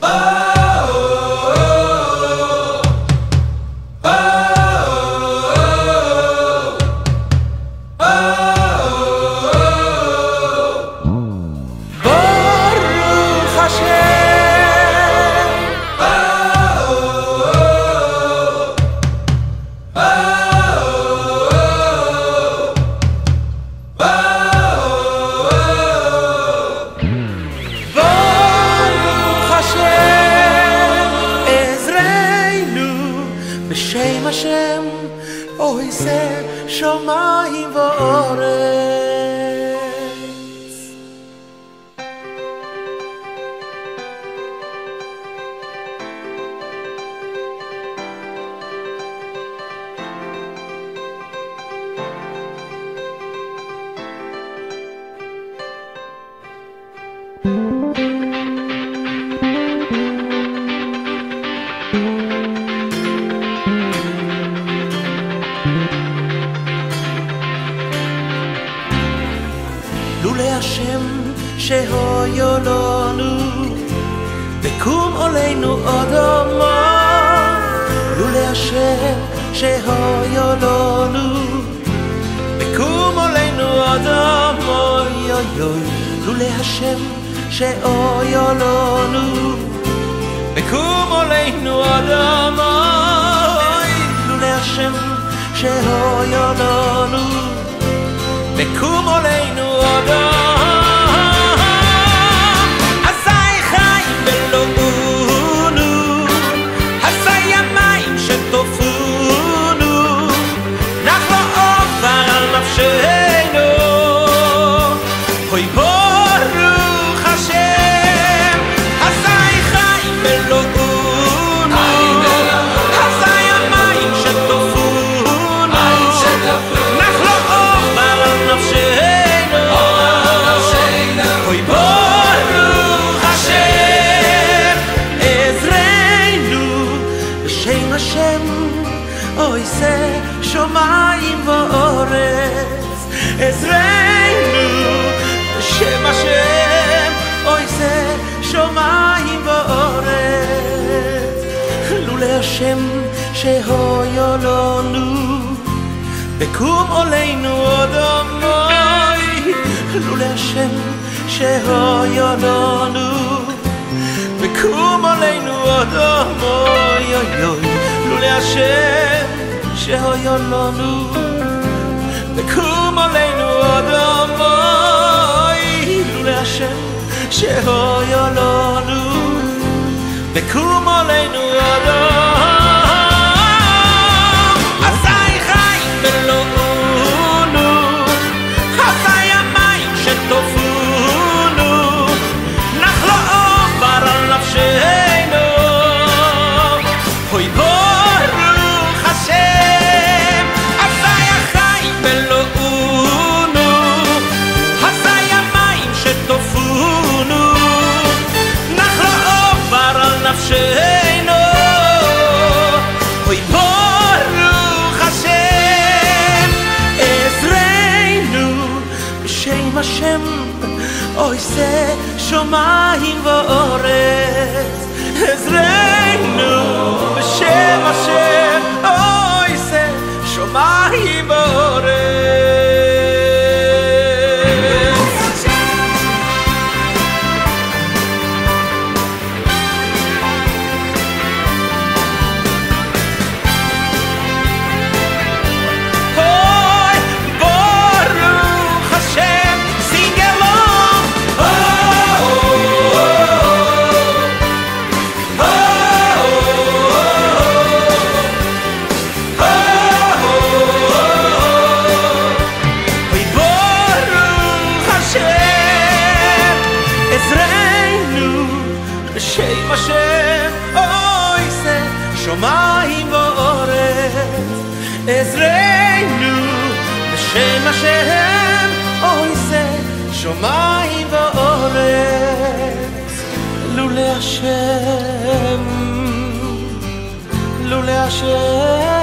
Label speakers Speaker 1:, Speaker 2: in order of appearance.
Speaker 1: בשם השם אוי זה שמיים וארץ. לולי השם שהויו לנו וקום עלינו אדמה, לולי השם שהויו לנו וקום עלינו אדמה, לולי השם שהויו לנו וקום עלינו אדמה, לולי השם שהויו לנו וקום עלינו אדם, אזי חיים ולאונו, אזי ימיים שטופונו, נחלו עובר על נפשנו, הוי ברוך השם, אזי חיים ולאונו, אזי ימיים שטופונו, נחלו עובר על נפשנו, הוי ברוך השם, עזרנו בשם השם, אוי זה שמיים וארץ, עזרנו בשם השם, אוי זה שמיים וארץ, לולי השם שהויו לנו וקום עלינו אדמה, לולי השם שהויו לנו וקום עלינו אדמה, לולי השם שהויו לנו וקום עלינו אדמה, לולי השם שהויו לנו וקום עלינו אדמה, אזי חיים ולאונו, אזי ימיים שטופונו, נחלו עובר על נפשנו, הוי ברוך השם, אזי החיים ולאונו, אזי ימיים שטופונו, נחלו עובר על נפשנו, הוי ברוך השם, עזרנו בשם השם, אוי זה שמיים וארץ, עזרנו בשם השם, אוי זה שמיים וארץ. בשם השם, אוי זה שמיים וארץ, עזרנו בשם השם, אוי זה שמיים וארץ, לולי השם, לולי השם.